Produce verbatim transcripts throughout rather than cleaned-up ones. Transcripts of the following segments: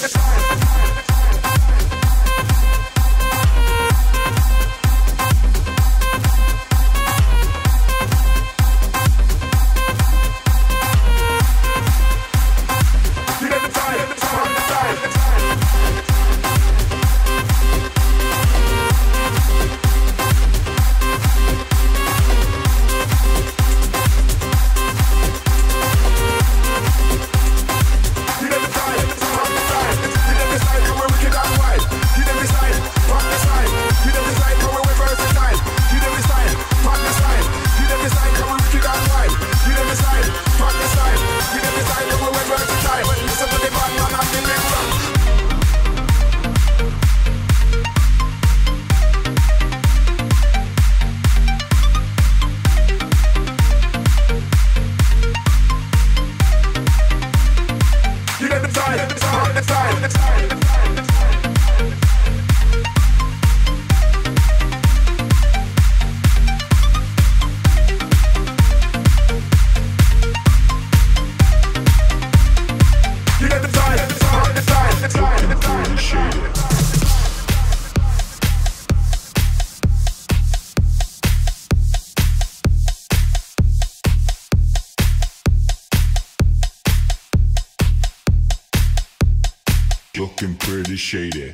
Looking pretty shady.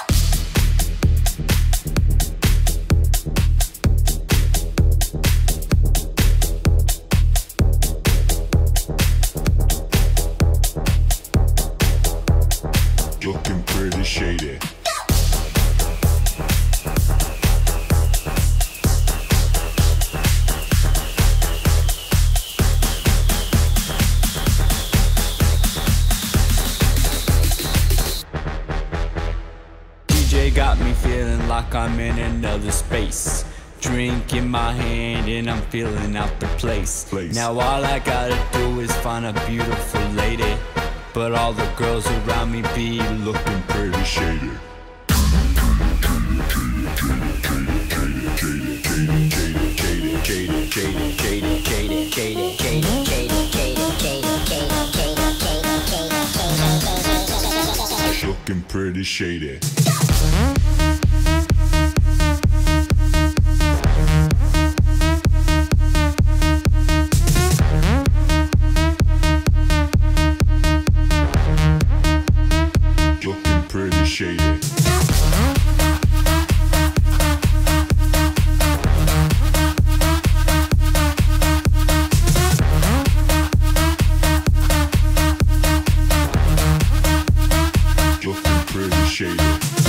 Looking pretty shady. Got me feeling like I'm in another space. Drink in my hand and I'm feeling out the place. place. Now all I gotta do is find a beautiful lady, but all the girls around me be looking pretty shady. Looking pretty shady. Shady. Looking pretty shady.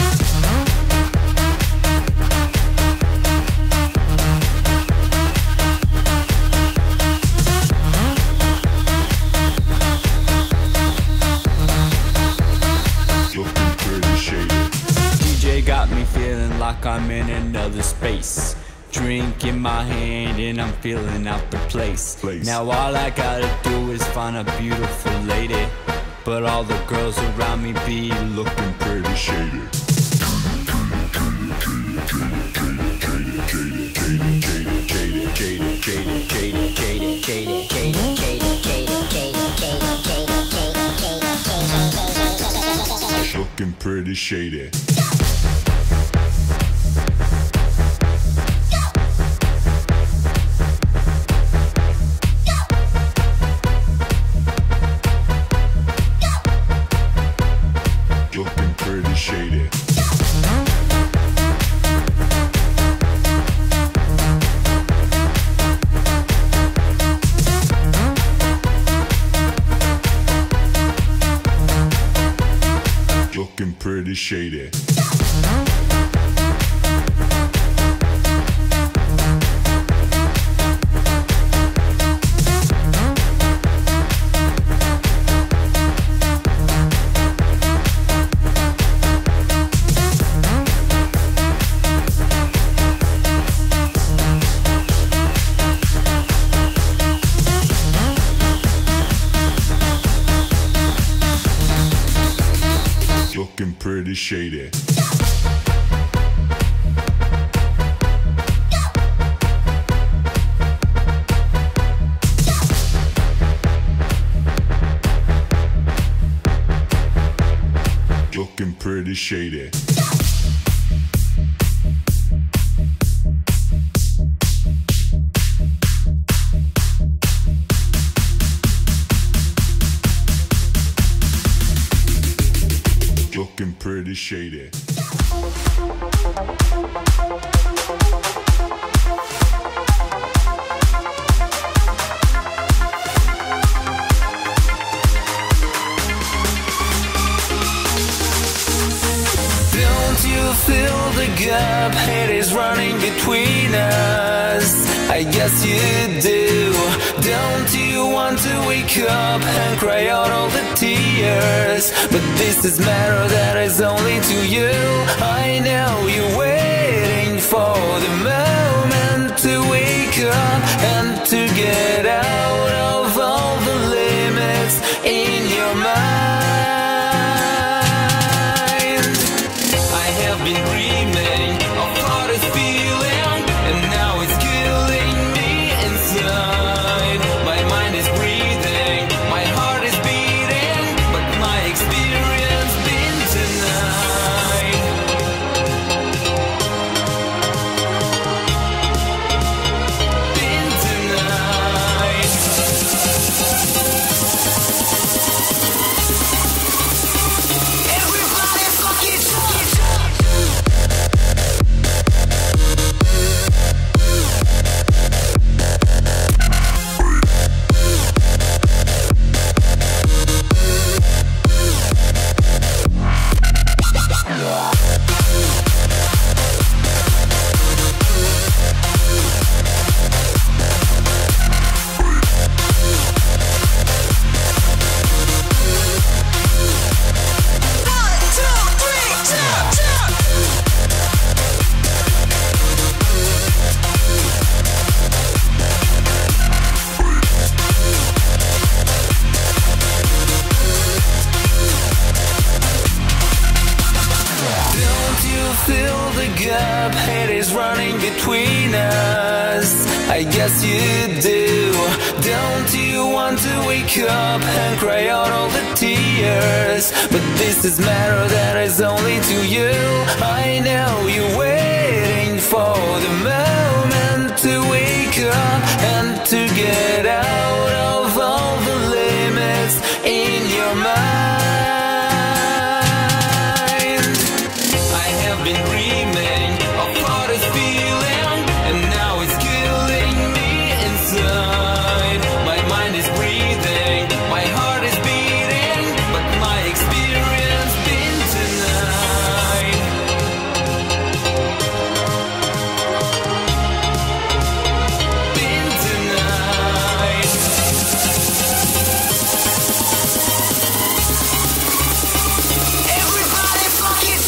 Got me feeling like I'm in another space. Drink in my hand and I'm feeling out the place. place. Now all I gotta do is find a beautiful lady, but all the girls around me be looking pretty shady. Looking pretty shady. Looking pretty shady. Looking pretty shady. Looking pretty shady. looking pretty shady. Looking pretty shady. Don't you feel the gap? It is running between us. I guess you do. Don't you want to wake up and cry out all the tears? But this is matter that is only to you. I know you're waiting for the moment to wake up and to get out of all the limits in your mind. I have been dreaming of what is feeling, and now it's killing me inside. My mind is breathing, my heart is beating, but my experience been tonight. Been tonight. Everybody fucking feel the gap, it is running between us. I guess you do. Don't you want to wake up and cry out all the tears? But this is matter that is only to you. I know you're waiting for the moment to wake up and to get out of all the limits in your mind. Been dreaming of what is feeling, and now it's killing me inside. My mind is breathing, my heart is beating, but my experience been tonight. Been tonight. Everybody fucking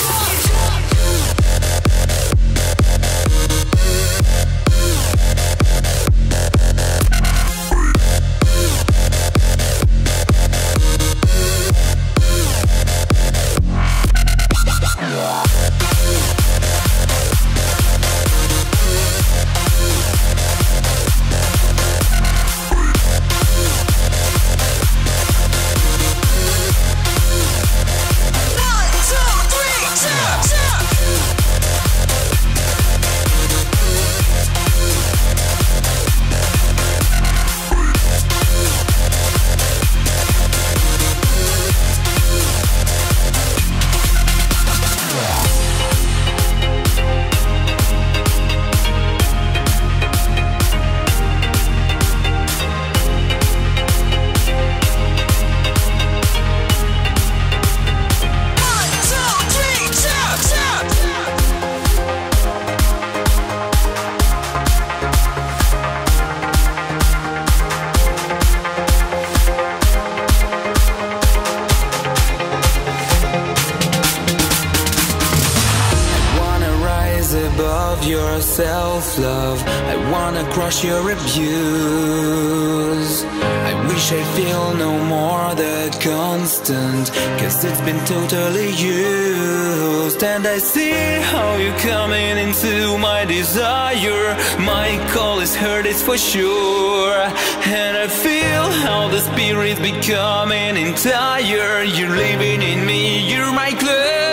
above your self-love. I wanna crush your abuse. I wish I feel no more the constant, cause it's been totally used. And I see how you're coming into my desire. My call is heard, it's for sure. And I feel how the spirit's becoming entire. You're living in me, you're my clue.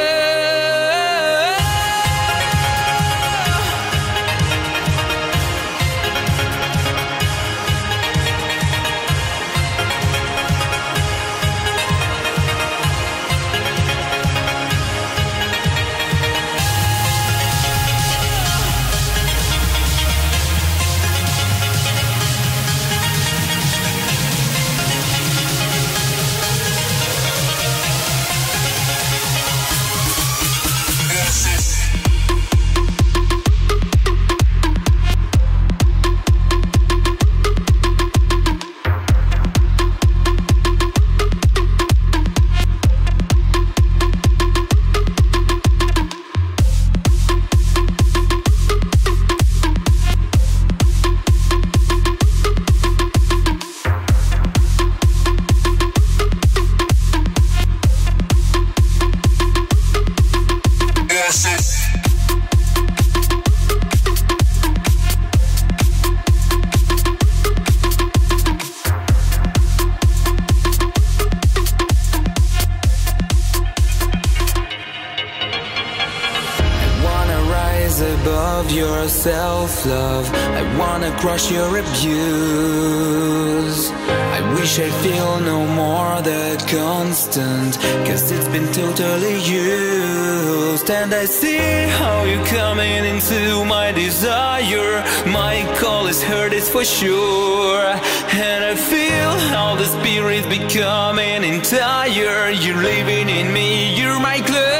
your self-love. I wanna crush your abuse. I wish I feel no more that constant, cause it's been totally used. And I see how you're coming into my desire. My call is heard, it's for sure. And I feel how the spirit's becoming entire. You're living in me, you're my clue.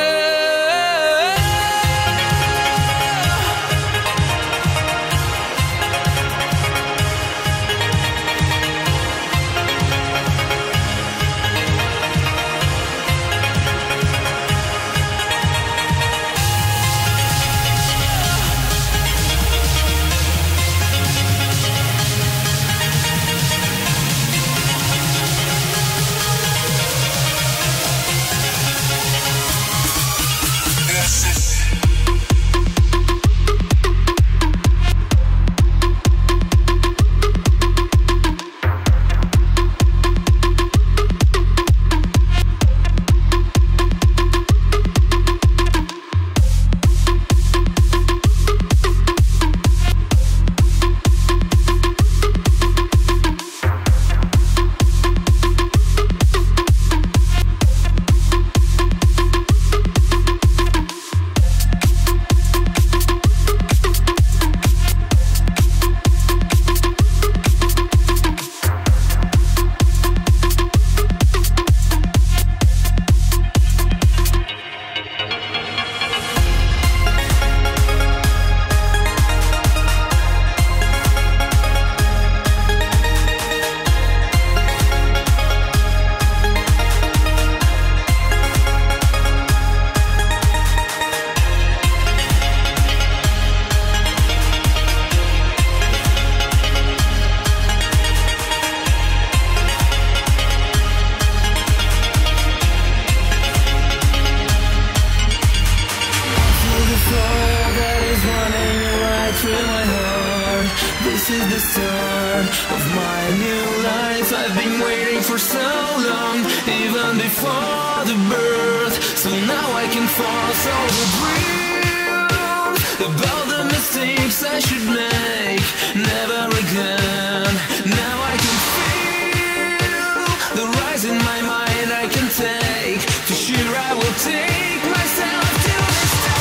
This is the start of my new life. I've been waiting for so long, even before the birth. So now I can force all the dreams about the mistakes I should make never again. Now I can feel the rise in my mind. I can take, for sure I will take myself to the stars.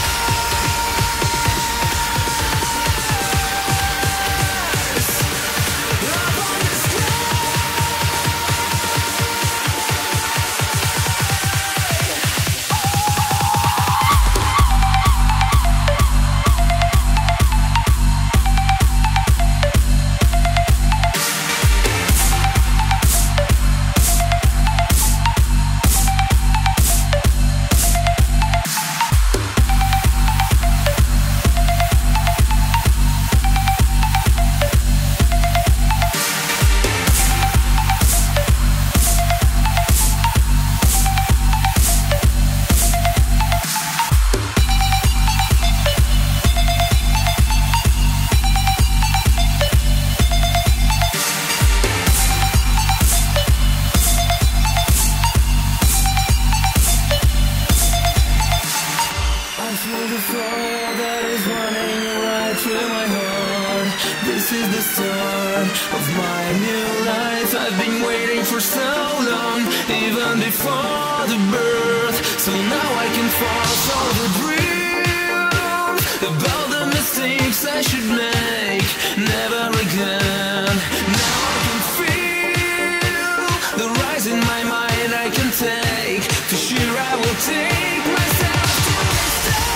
This is the start of my new life. I've been waiting for so long, even before the birth. So now I can force all the dreams about the mistakes I should make never again. Now I can feel the rise in my mind. I can take, for sure I will take myself to the stars.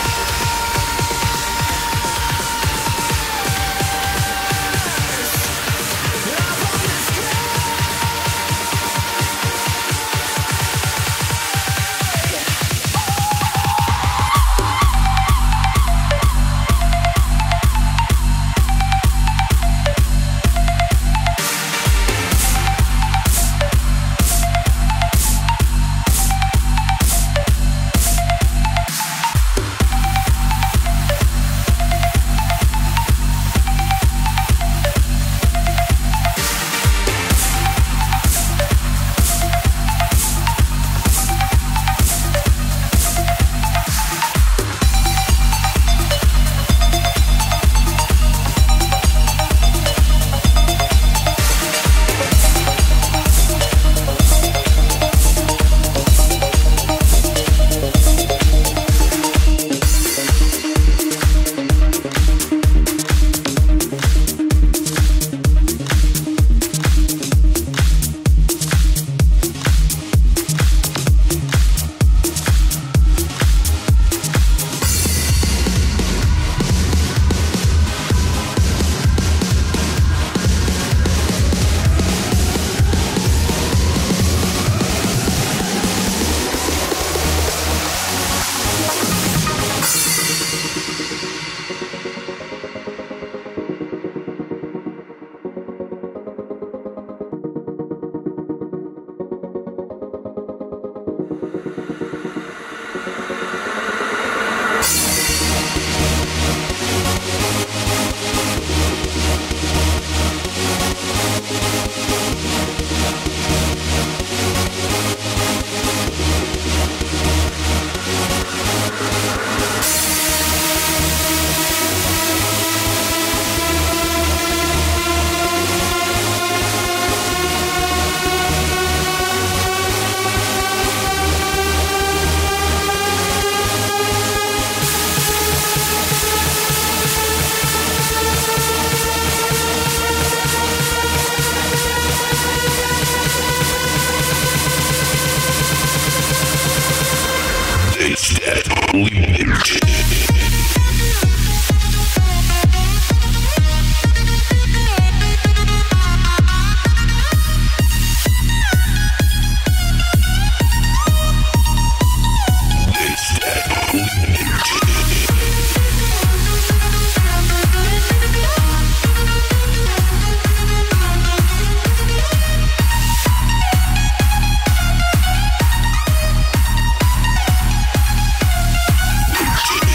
Limited.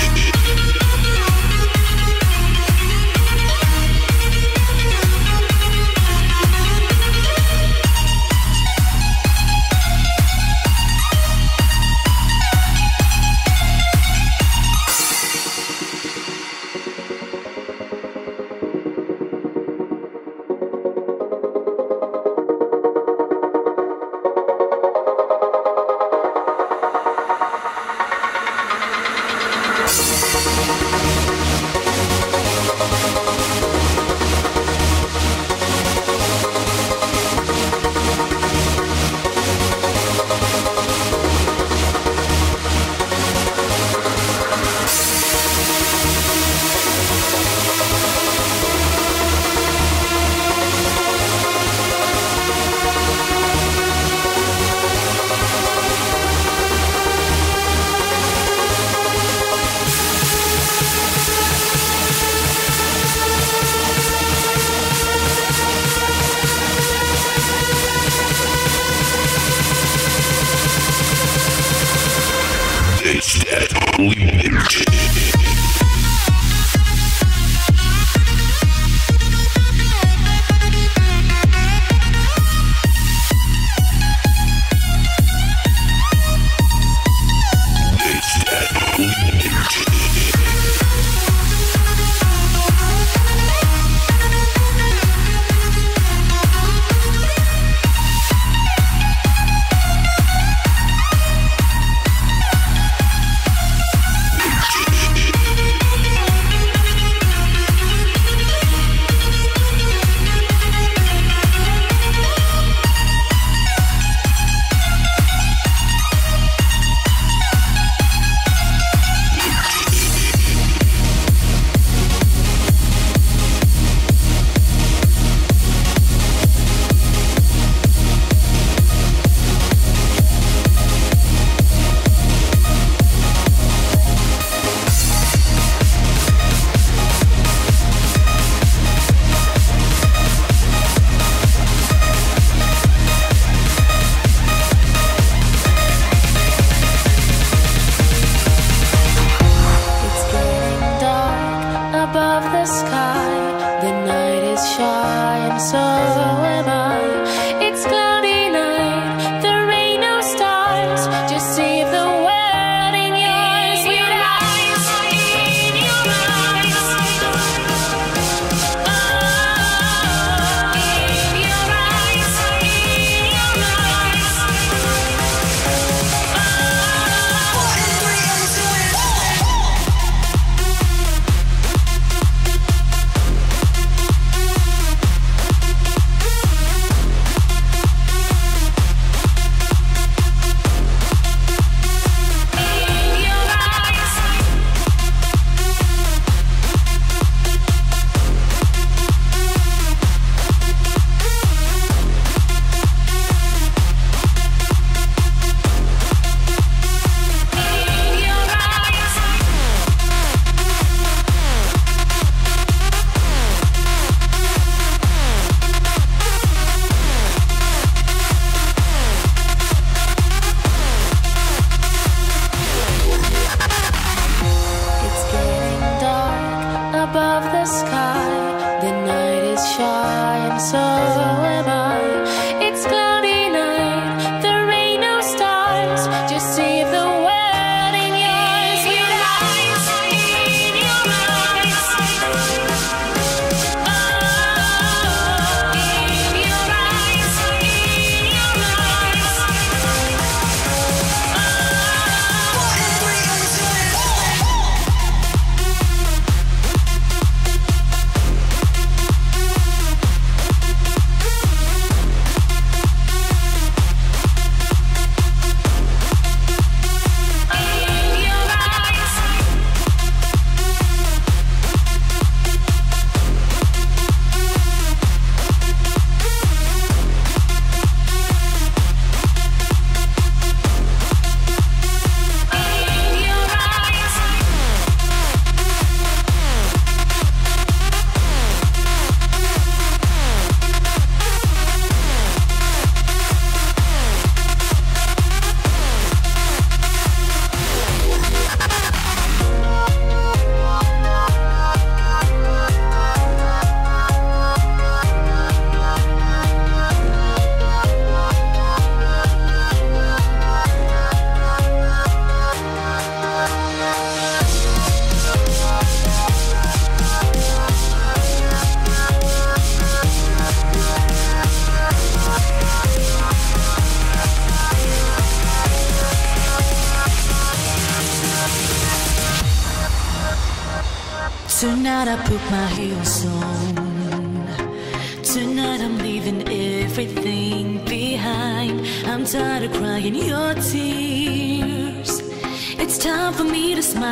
Tonight I put my heels on. Tonight I'm leaving everything behind. I'm tired of crying your tears. It's time for me to smile.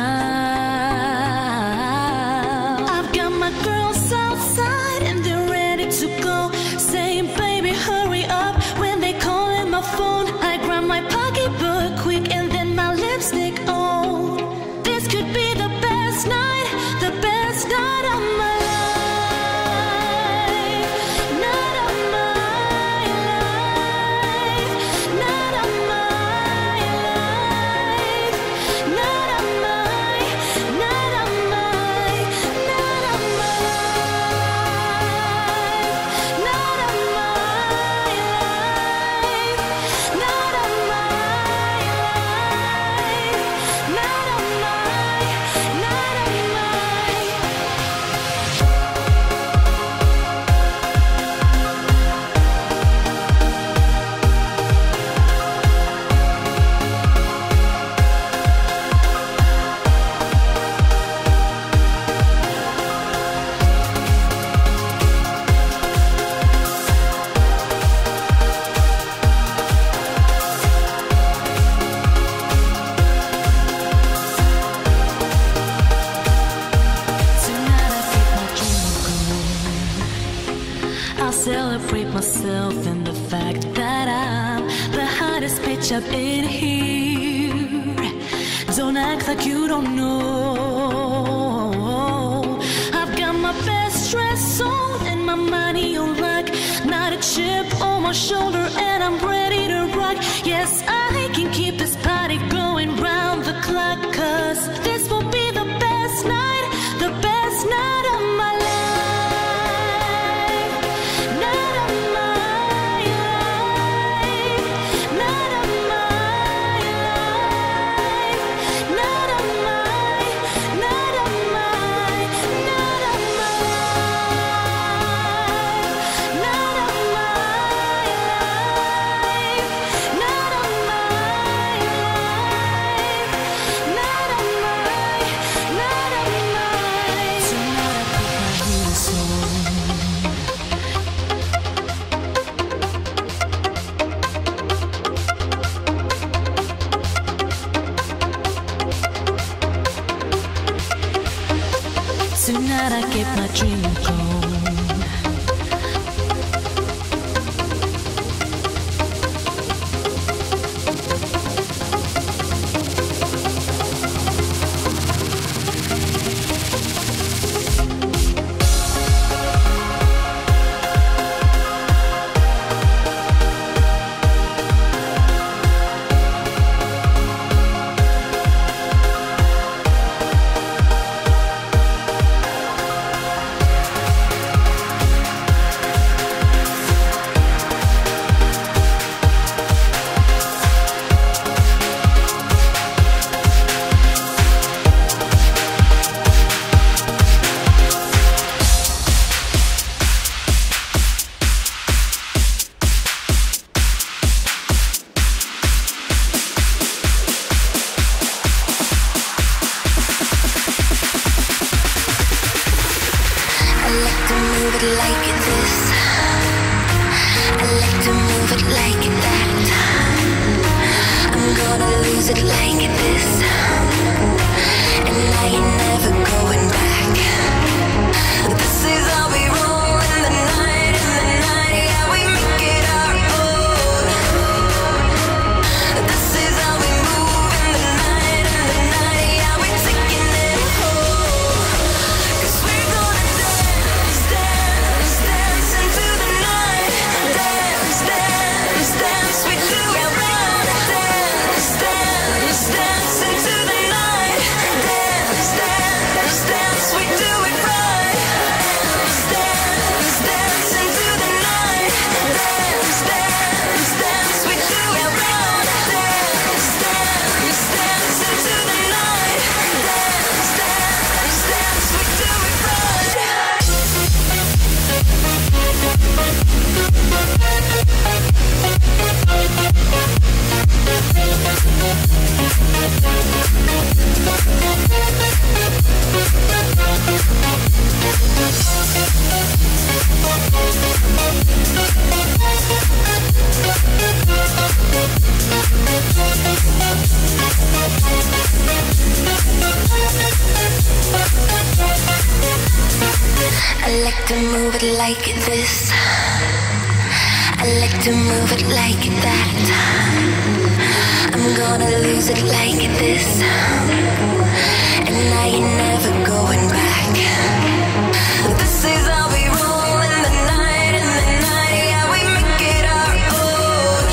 I've got my girls outside and they're ready to go, saying baby hurry up when they call in my phone. I grab my pocketbook quick and then my lipstick on. This could be the best night, the best night of my life. Night of my life. Night of my life. Night of my, night of my, night of my life. Night of my life. Night of my life. Night of my, night of my. Tonight I keep my dream going. I'll celebrate myself and the fact that I'm the hottest bitch up in here. Don't act like you don't know. I've got my best dress on and my money on lock. Not a chip on my shoulder and I'm ready to rock. Yes, I can keep this party going round the clock, 'cause this will be the best night, the best night of my life. Night of my life. Night of my life. Night of my, night of my, night of my life. Night of my life. Night of my life. Night of my, night of my. Tonight I put my heels on. Tonight I get my drink on. I like to move it like this. I like to move it like that. I'm gonna lose it like this. And I ain't never going back. This is how we roll in the night, in the night. Yeah, we make it our own. This is how we move in the night, in the night. Yeah, we're taking it home. 'Cause we're gonna dance, dance, dance into the night. Dance, dance, dance to move it like this. I like to move it like that. I'm gonna lose it like this. And now you're never going back. This is how we roll in the night, in the night. Yeah, we make it our own.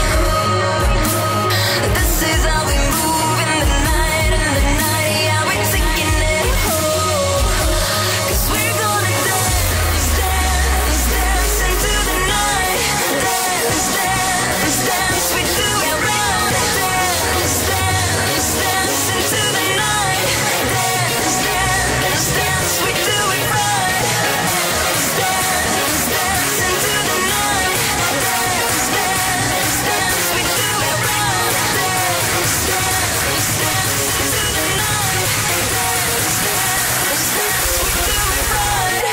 This is how we move in the night, in the night. Yeah, we're taking it home. 'Cause we're gonna dance, dance, dance into the night. Dance, dance, dance, we do it right. Dance, dance, dance into the night. Dance, dance, dance, we do it right. Dance, dance, dance into the night. Dance, dance, dance, we do it right. Dance, dance, dance into the night. Dance, dance, dance, we do it right.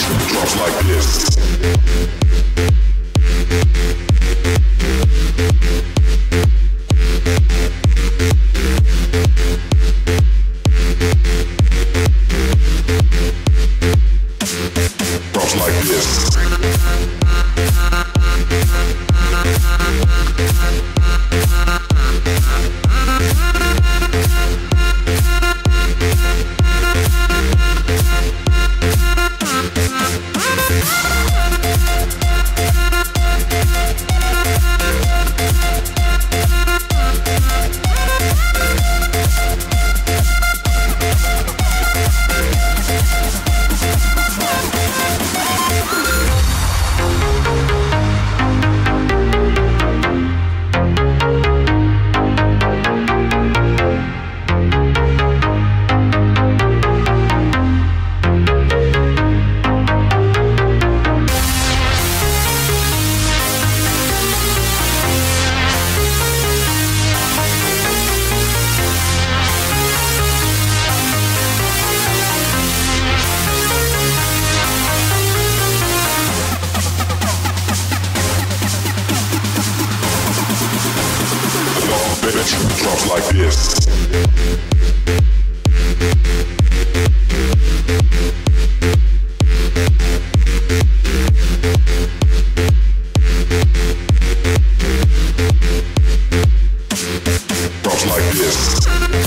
Drops like this. Drops like this. Drops like this. Drops like this.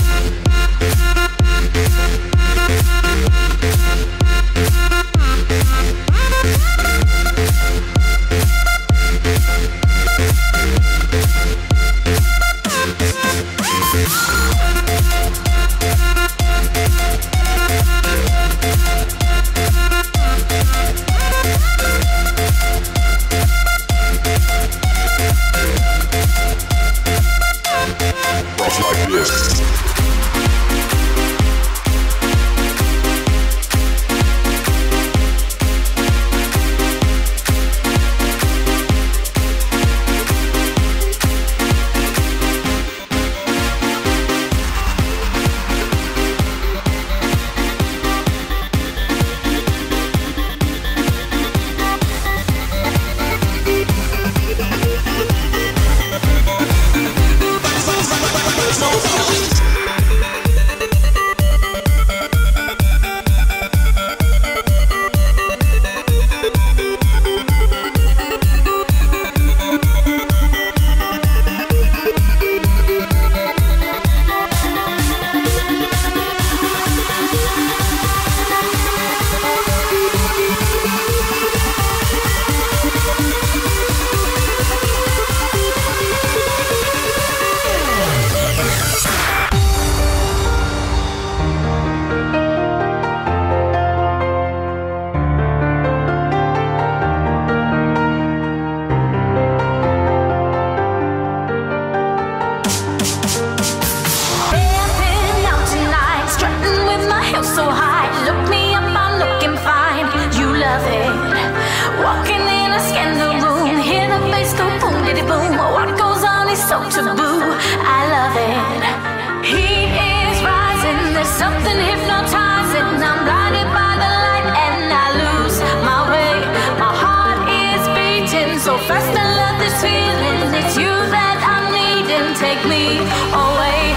Something hypnotizing, I'm blinded by the light and I lose my way. My heart is beating so fast, I love this feeling. It's you that I need and take me away.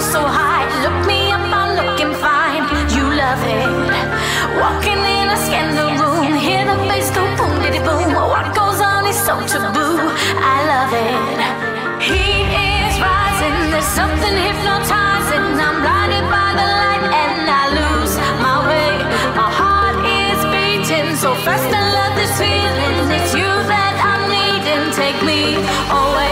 so high. Look me up, I'm looking fine. You love it. Walking in a scandal room, hear the bass go boom, diddy boom. What goes on is so taboo. I love it. Heat is rising, there's something hypnotizing. I'm blinded by the light and I lose my way. My heart is beating so fast. I love this feeling. It's you that I'm needing. Take me away.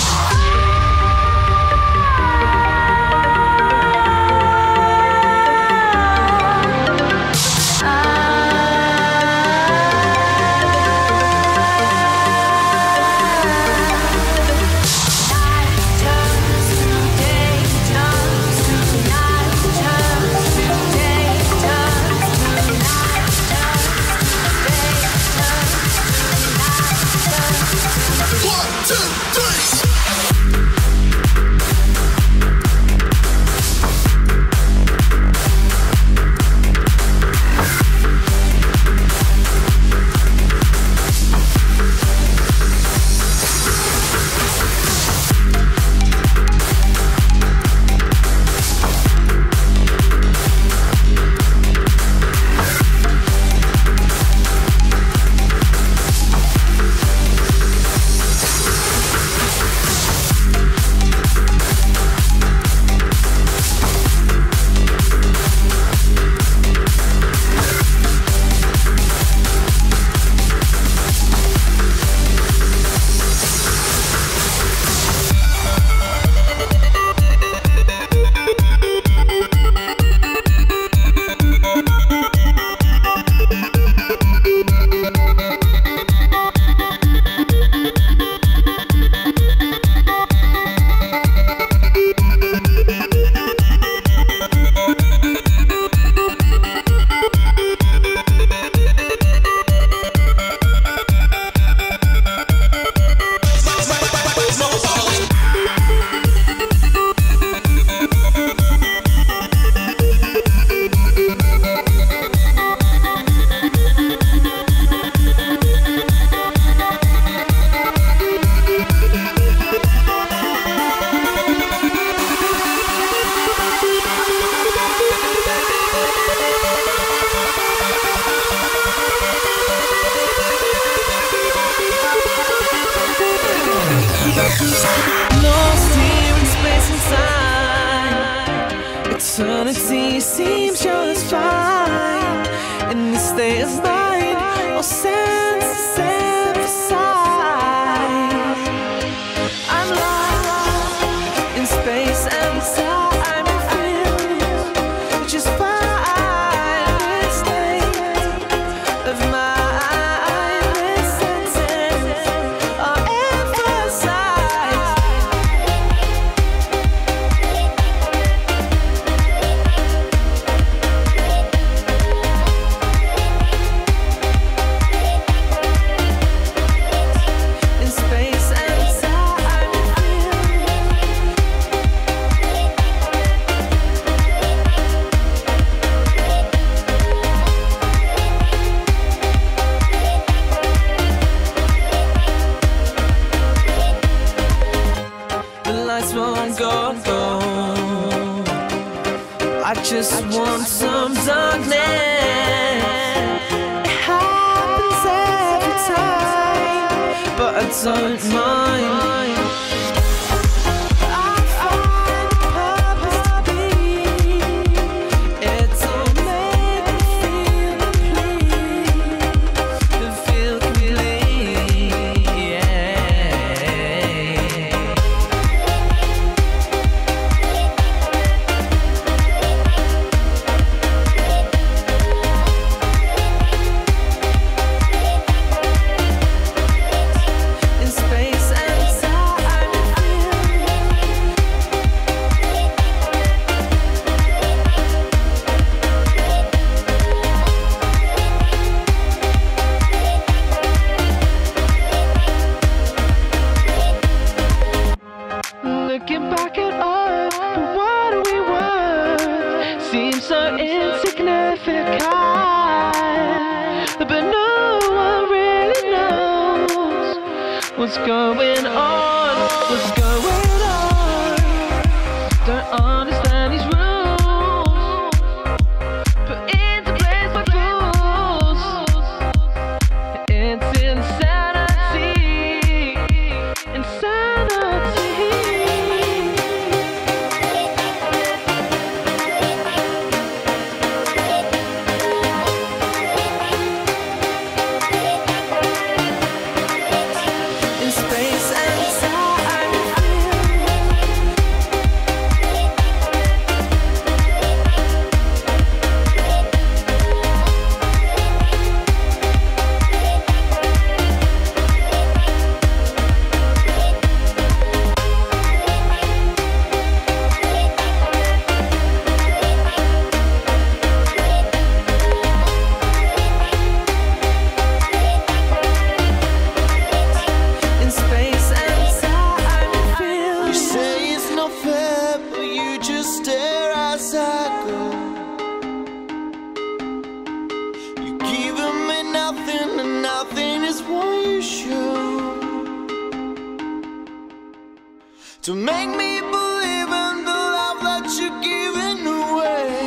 Lost here in space and time, eternity seems just fine. In this state of mind, all senses emphasize. I'm lost in space and time, I feel just fine. This state of mind. Won't go, go. I just want some darkness. It happens every time, but I don't mind. I find purpose to be. It'll make me feel complete, feel complete, yeah. Looking back at us, what we were seems so insignificant, but no one really knows what's going on, what's going on. Don't understand. to make me believe in the love that you're giving away.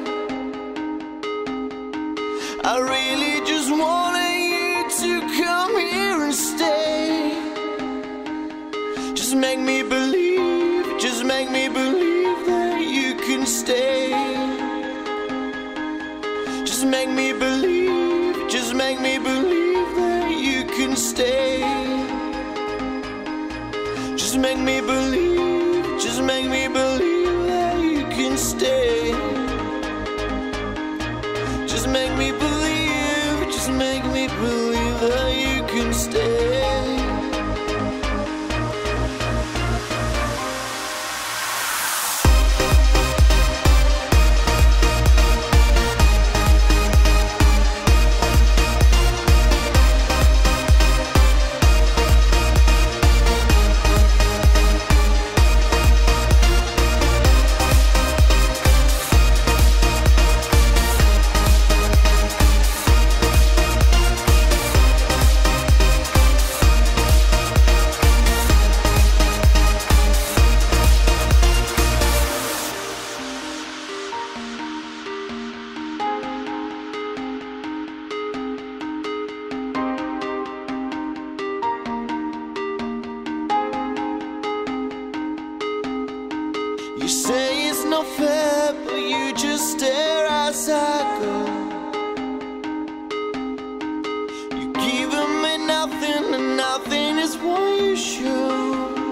I really just wanted you to come here and stay. Just make me believe, just make me believe that you can stay. Just make me believe, just make me believe that you can stay. Just make me believe, just make me believe that you can stay. Just make me believe, just make me believe that you can stay. You say it's not fair, but you just stare as I go. You're giving me nothing, and nothing is what you show.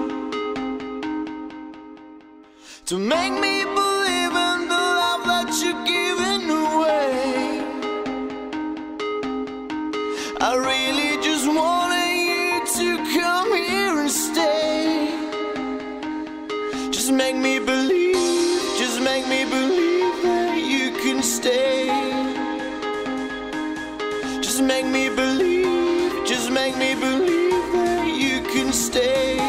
To make me believe in the love that you're giving away. I really just wanted you to come here and stay. Just make me believe, just make me believe that you can stay. Just make me believe, just make me believe that you can stay.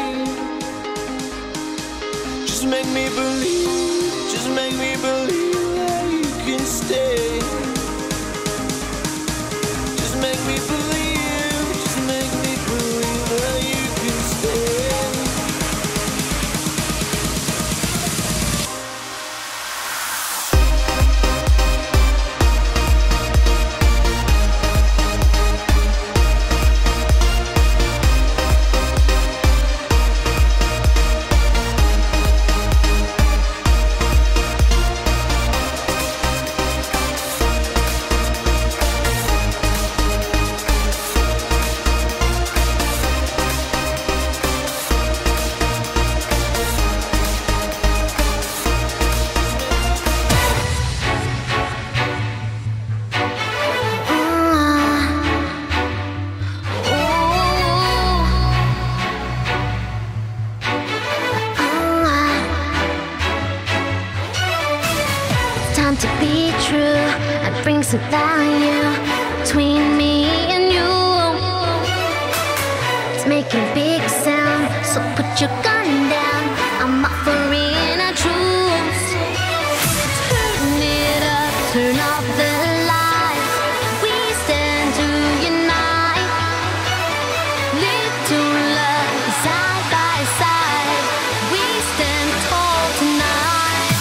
Just make me believe, just make me believe that you can stay. Just make me believe, just make me believe that you can stay. To be true and bring some value between me and you. It's making a big sound, so put your gun down. I'm offering a truce. Turn it up, turn off the lights. We stand to unite. Live to love side by side. We stand tall tonight.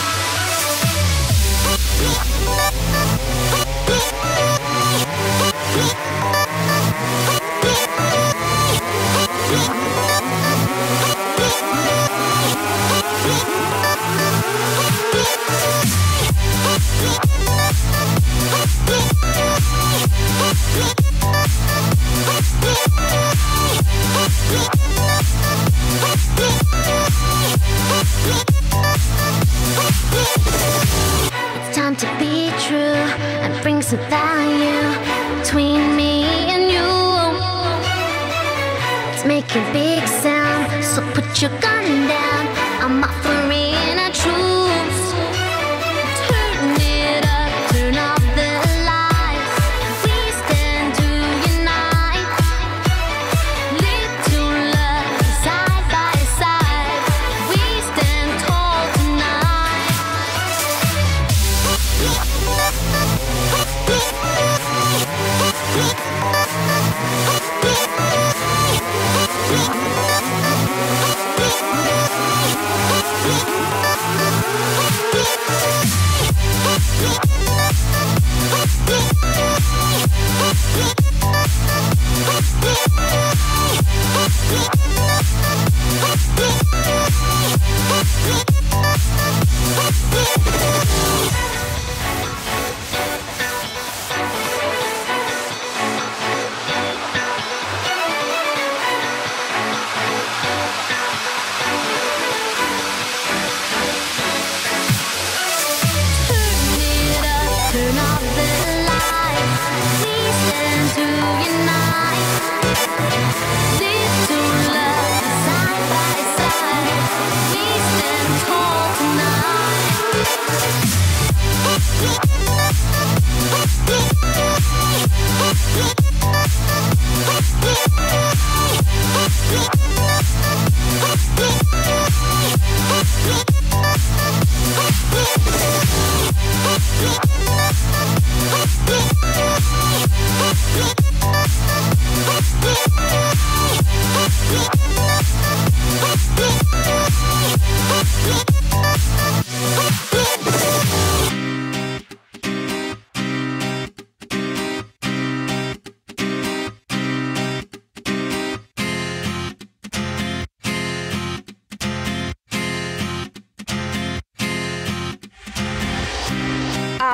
It's time to be true and bring some value between me and you. It's making a big sound, so put your gun down. I'm offering a truce. Turn it up, turn off the lights. We stand to unite. Live to love side by side. We stand tall tonight.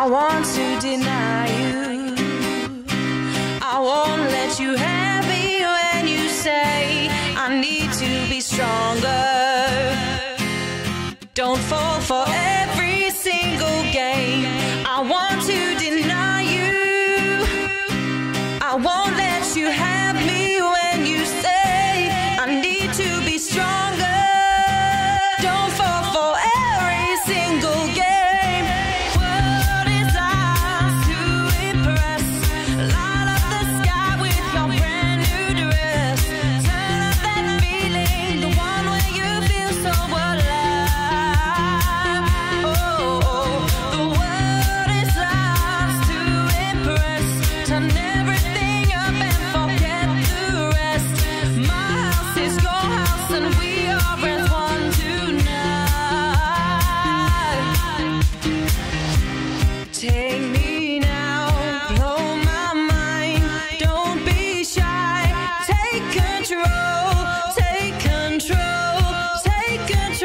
I want to deny you. I won't let you have me when you say I need to be stronger. Don't fall for every single game. I want to deny you. I won't let you have me when you say I need to be stronger. Don't fall for every single game. World is ours to impress. Light up the sky with your brand new dress. Turn up that feeling, the one where you feel so alive. Oh, oh, the world is ours to impress. Turn everything up and forget the rest. My house is your house and we are as one tonight. Take me now, blow my mind. Don't be shy. Take control, take control, take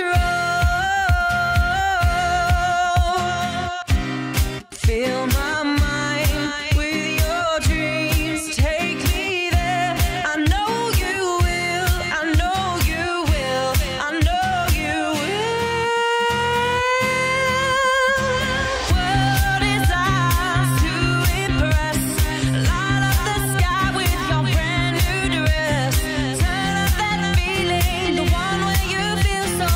control. Fill my mind with your dreams. Take me there. I know you will. I know you will. I know you will. World is ours to impress. Light up the sky with your brand new dress. Turn up that feeling, the one where you feel so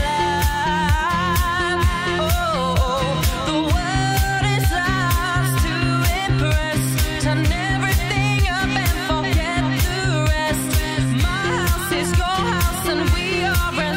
alive. Oh, oh, the world is ours to impress. Turn everything up and forget the rest. My house is your house and we are